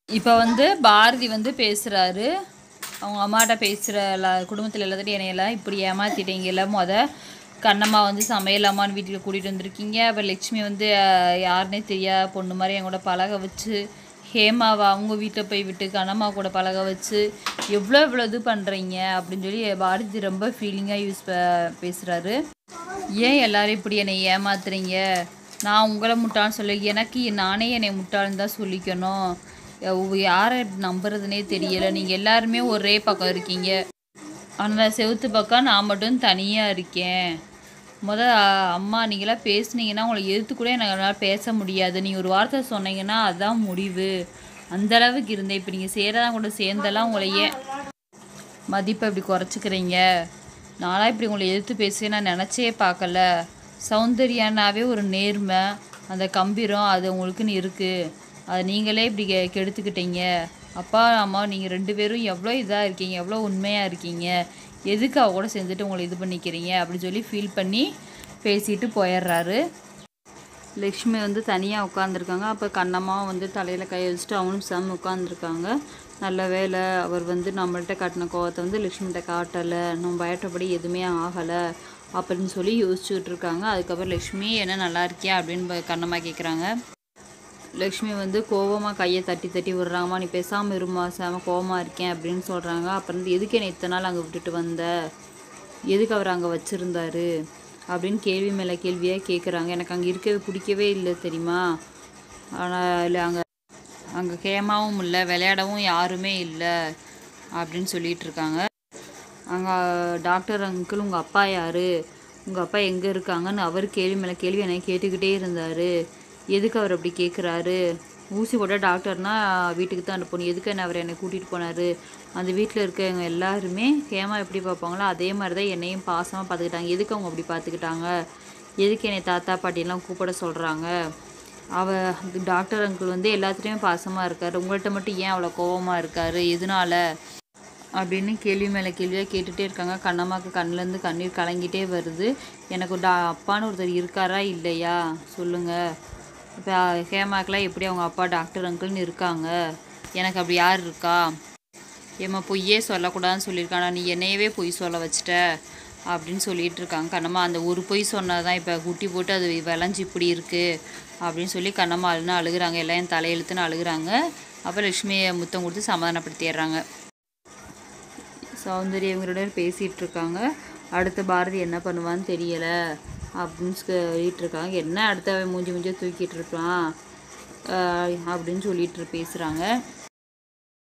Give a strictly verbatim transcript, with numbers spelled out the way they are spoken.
இப்போ வந்து பாரதி வந்து பேசுகிறாரு. அவங்க அம்மாட்ட பேசுகிற எல்லா குடும்பத்தில் எல்லாத்தையும் என்னையெல்லாம் இப்படி ஏமாற்றிட்டீங்கல்ல. மொதல் கண்ணம்மா வந்து சமையல் அம்மான்னு வீட்டில் கூட்டிகிட்டு வந்திருக்கீங்க. அப்போ லட்சுமி வந்து யாருன்னே தெரியாத பொண்ணு மாதிரி என் கூட பழக வச்சு, ஹேமாவை அவங்க வீட்டில் போய் விட்டு கண்ணம்மா கூட பழக வச்சு எவ்வளோ இவ்வளோ இது பண்ணுறீங்க அப்படின்னு சொல்லி பாரதி ரொம்ப ஃபீலிங்காக யூஸ் ப பேசுகிறாரு. ஏன் எல்லோரும் இப்படி என்னை ஏமாத்துறீங்க? நான் உங்களை முட்டாள்னு சொல்லி எனக்கு நானே என்னை முட்டாள்னு தான் சொல்லிக்கணும். யாரை நம்புறதுனே தெரியலை. நீங்கள் எல்லாருமே ஒரே பக்கம் இருக்கீங்க. ஆனால் செவுத்து பக்கம் நான் மட்டும் தனியாக இருக்கேன். முதல் அம்மா நீங்களாம் பேசுனீங்கன்னா உங்களை எதிர்த்து கூட என்னால் பேச முடியாது. நீங்கள் ஒரு வார்த்தை சொன்னீங்கன்னா அதுதான் முடிவு. அந்தளவுக்கு இருந்தேன். இப்போ நீங்கள் சேரதான் கூட சேர்ந்தெல்லாம் உங்களை ஏன் மதிப்பை இப்படி குறைச்சிக்கிறீங்க? நானாக இப்படி உங்களை எதிர்த்து பேசுவேன் நான் நினச்சே பார்க்கல. சௌந்தர்யானாவே ஒரு நேர்மை, அந்த கம்பீரம் அது உங்களுக்குன்னு இருக்குது. அது நீங்களே இப்படி கெ கெடுத்துக்கிட்டீங்க. அப்பா அம்மா நீங்கள் ரெண்டு பேரும் எவ்வளோ இதாக இருக்கீங்க, எவ்வளோ உண்மையாக இருக்கீங்க. எதுக்கு அவ கூட சேர்ந்துட்டு உங்களை இது பண்ணிக்கிறீங்க அப்படின்னு சொல்லி ஃபீல் பண்ணி பேசிட்டு போயிடுறாரு. லக்ஷ்மி வந்து தனியாக உட்காந்துருக்காங்க. அப்போ கண்ணம்மாவும் வந்து தலையில் கை வச்சுட்டு அவனும் சாமி உட்காந்துருக்காங்க. நல்ல வேலை அவர் வந்து நம்மள்கிட்ட காட்டின கோவத்தை வந்து லக்ஷ்மிகிட்ட காட்டலை, நம்ம பயட்டபடி எதுவுமே ஆகலை அப்படின்னு சொல்லி யோசிச்சுட்டு இருக்காங்க. அதுக்கப்புறம் லக்ஷ்மி என்ன நல்லா இருக்கியா அப்படின்னு கண்ணம்மா கேட்குறாங்க. லக்ஷ்மி வந்து கோவமாக கையை தட்டி தட்டி விடுறாங்கம்மா. நீ பேசாமல் இருமா, சாம கோவமாக இருக்கேன் அப்படின்னு சொல்கிறாங்க. அப்புறம் வந்து எதுக்கு என்னை இத்தனை நாள் அங்கே விட்டுட்டு வந்த, எதுக்கு அவர் அங்கே வச்சுருந்தாரு அப்படின்னு கேள்வி மேலே கேள்வியாக கேட்குறாங்க. எனக்கு அங்கே இருக்கவே பிடிக்கவே இல்லை தெரியுமா. ஆனால் இல்லை அங்கே அங்கே கேமாவும் இல்லை, விளையாடவும் யாருமே இல்லை அப்படின்னு சொல்லிகிட்டு இருக்காங்க. அங்கே டாக்டர் அங்கிள் உங்கள் அப்பா யார், உங்கள் அப்பா எங்கே இருக்காங்கன்னு அவர் கேள்வி மேலே கேள்வி என்னை கேட்டுக்கிட்டே இருந்தார். எதுக்கு அவர் அப்படி கேட்குறாரு? ஊசி போட்ட டாக்டர்னா வீட்டுக்கு தான் அனுப்பணும். எதுக்கு என்ன அவர் என்னை கூட்டிகிட்டு போனார்? அந்த வீட்டில் இருக்கவங்க எல்லாருமே ஹேமா எப்படி பார்ப்பாங்களோ அதே மாதிரி தான் என்னையும் பாசமாக பார்த்துக்கிட்டாங்க. எதுக்கு அவங்க அப்படி பார்த்துக்கிட்டாங்க? எதுக்கு என்னை தாத்தா பாட்டியெல்லாம் கூப்பிட சொல்கிறாங்க? அவள் டாக்டர் அங்கிள் வந்து எல்லாத்துலேயுமே பாசமாக இருக்கார், உங்கள்கிட்ட மட்டும் ஏன் அவ்வளோ கோபமாக இருக்கார், எதனால அப்படின்னு கேள்வி மேலே கேள்வியாக கேட்டுகிட்டே இருக்காங்க. கண்ணம்மாவுக்கு கண்ணிலேருந்து கண்ணீர் கலங்கிட்டே வருது. எனக்கு டா அப்பான்னு ஒருத்தர் இருக்காரா இல்லையா சொல்லுங்கள். இப்போ ஹேமாக்கெலாம் எப்படி அவங்க அப்பா டாக்டர் அங்கிள்னு இருக்காங்க, எனக்கு அப்படி யார் இருக்கா? ஏம்மா பொய்யே சொல்லக்கூடாதுன்னு சொல்லியிருக்கானா, நீ என்னையவே பொய் சொல்ல வச்சிட்ட அப்படின்னு சொல்லிகிட்டு இருக்காங்க. கண்ணம்மா அந்த ஒரு பொய் சொன்னால் தான் இப்போ குட்டி போட்டு அது விளைஞ்சி இப்படி இருக்குது அப்படின்னு சொல்லி கண்ணம்மா அழுன்னு அழுகுறாங்க. எல்லாம் என் தலையெழுத்துன்னு அழுகுறாங்க. அப்போ லக்ஷ்மியை முத்தம் கொடுத்து சமாதானப்படுத்திடுறாங்க. சௌந்தர்யா இவங்களோட பேசிகிட்டு இருக்காங்க. அடுத்த பாரதி என்ன பண்ணுவான்னு தெரியலை அப்படின்னு சொல்லிட்டு இருக்காங்க. என்ன அடுத்த மூஞ்சி மூஞ்சியை தூக்கிட்டு இருப்பான் அப்படின்னு சொல்லிட்டு பேசுகிறாங்க.